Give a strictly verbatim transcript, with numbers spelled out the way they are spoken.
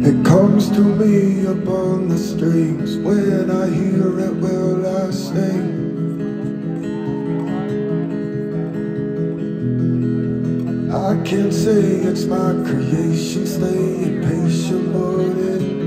It comes to me upon the strings. When I hear it, will I sing? I can't say it's my creation. Staying patient, but it